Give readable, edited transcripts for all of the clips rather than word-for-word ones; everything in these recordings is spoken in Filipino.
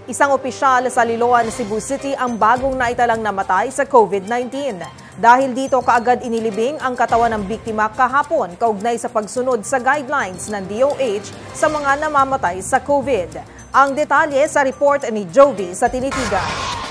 Isang opisyal sa Liloan, Cebu City ang bagong naitalang namatay sa COVID-19. Dahil dito kaagad inilibing ang katawan ng biktima kahapon kaugnay sa pagsunod sa guidelines ng DOH sa mga namamatay sa COVID. Ang detalye sa report ni Jovi sa Tinitigan.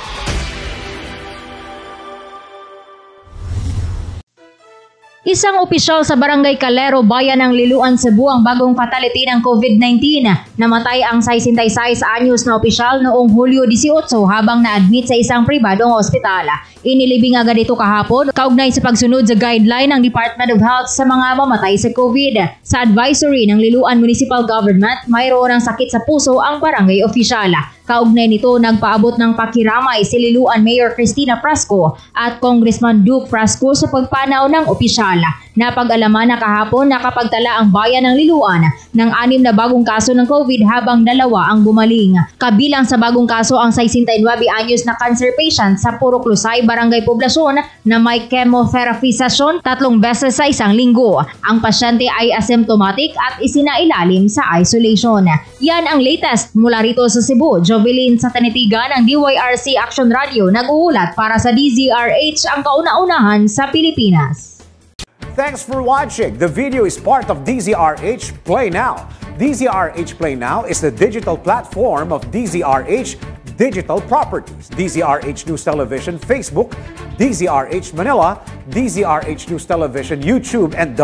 Isang opisyal sa Barangay Calero, Bayan ng Liloan, Cebu ang bagong fatality ng COVID-19. Namatay ang 66 anyos na opisyal noong Hulyo 18 habang na-admit sa isang pribadong ospital. Inilibing agad ito kahapon kaugnay sa pagsunod sa guideline ng Department of Health sa mga mamatay sa COVID. Sa advisory ng Liloan Municipal Government, mayroon ng sakit sa puso ang barangay opisyal. Kaugnay nito, nagpaabot ng pakiramay si Liloan Mayor Cristina Frasco at Congressman Duke Frasco sa pagpanaw ng opisyal. Napag-alaman na kahapon nakapagtala ang bayan ng Liloan ng 6 na bagong kaso ng COVID habang 2 ang gumaling. Kabilang sa bagong kaso ang 69 anyos na cancer patient sa Purok Lusay, Barangay Poblasyon na may chemotherapy session 3 beses sa isang linggo. Ang pasyente ay asymptomatic at isinailalim sa isolation. Yan ang latest mula rito sa Cebu. Jovelyn sa Tinitigan ng DYRC Action Radio nag-uulat para sa DZRH, ang kauna-unahan sa Pilipinas. Thanks for watching. The video is part of DZRH Play Now. DZRH Play Now is the digital platform of DZRH Digital Properties. DZRH News Television Facebook, DZRH Manila, DZRH News Television YouTube, and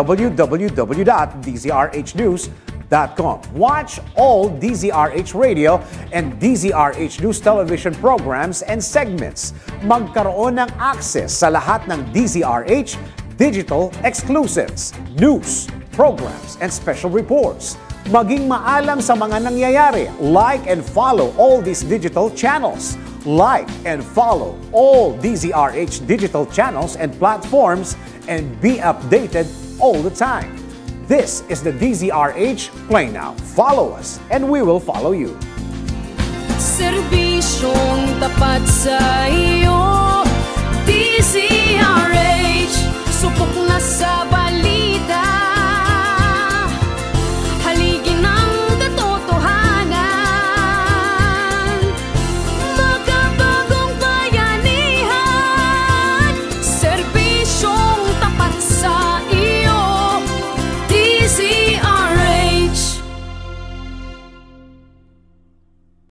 www.dzrhnews.com. Watch all DZRH Radio and DZRH News Television programs and segments. Magkaroon ng access sa lahat ng DZRH digital exclusives, news, programs, and special reports. Maging maalam sa mga nangyayari. Like and follow all these digital channels. Like and follow all DZRH digital channels and platforms and be updated all the time. This is the DZRH Play Now. Follow us and we will follow you. Serbisyong tapat sa iyo.